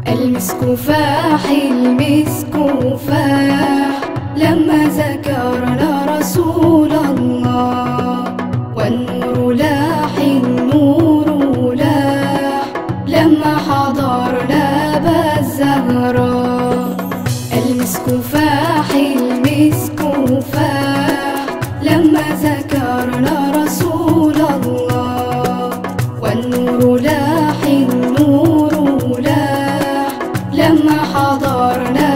المسك فاح المسك فاح لما ذكرنا رسول الله، والنور لاح النور لاح لما حضرنا بالزهراء. المسك فاح المسك فاح لما ذكرنا رسول الله، والنور لاح النور لاح لما حضرنا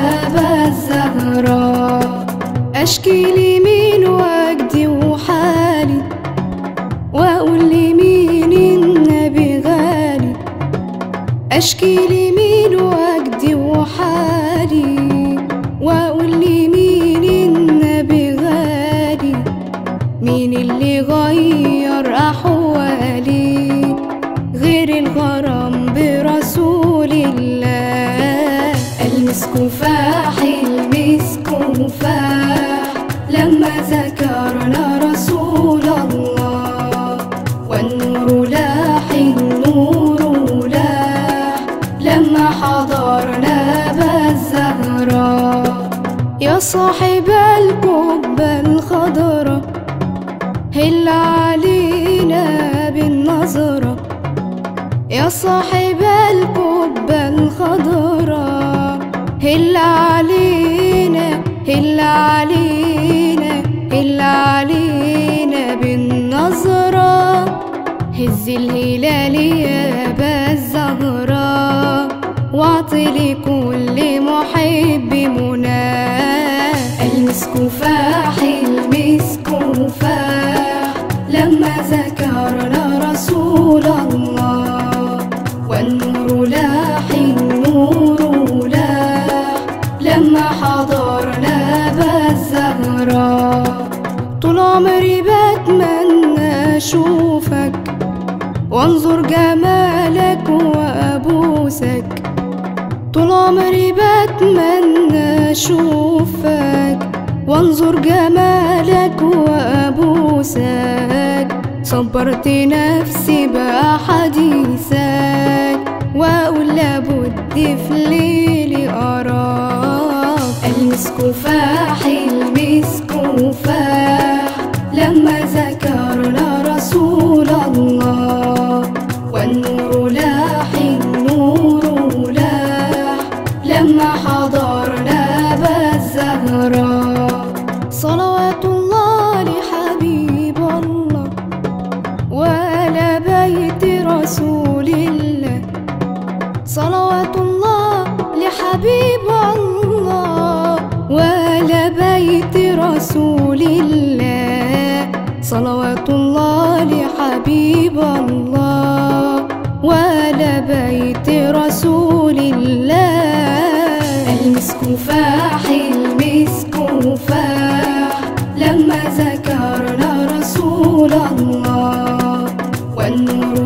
بالزهراء. أشكي لمين وجدي وحالي، وأقول لمين النبي غالي. أشكي لمين وجدي وحالي، وأقول لمين النبي غالي. مين اللي غير أحوالي غير الغرام برسول الله؟ المسك فاح المسك فاح لما ذكرنا رسول الله، والنور لاح النور لاح لما حضرنا بالزهراء. يا صاحب القبة الخضرا هل علينا بالنظرة. يا صاحب القبة الخضرا هل علينا هل علينا هل علينا بالنظرة. هز الهلال يا أبا الزهراء، واعطي لكل محب مناه. المسك فاح المسك فاح لما ذكرنا رسول الله، والنور لاح النور لاح لما حضرنا بالزهراء. طول عمري بتمنى أشوفك وانظر جمالك وأبوسك. طول عمري بتمنى أشوفك وانظر جمالك وأبوسك. صبرت نفسي بأحاديثك وأقول لابد في ليلي أراك. المسك فاح المسك فاح لما ذكرنا رسول الله، والنور لاح النور لاح لما حضرنا بالزهراء. صلوات الله لحبيب الله وآل بيت رسول الله. صلوات الله لحبيب الله وآل بيت رسول الله. صلوات الله لحبيب الله وآل بيت رسول الله. المسك فاح المسك فاح لما ذكرنا رسول الله، والنور